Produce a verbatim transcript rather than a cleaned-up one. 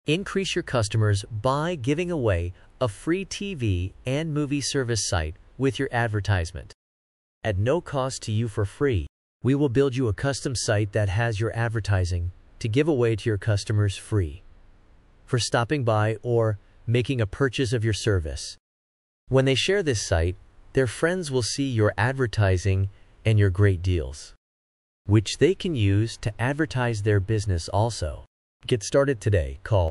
Increase your customers by giving away a free T V and movie service site with your advertisement. At no cost to you for free, we will build you a custom site that has your advertising to give away to your customers free for stopping by or making a purchase of your service. When they share this site, their friends will see your advertising and your great deals, which they can use to advertise their business also. Get started today. Call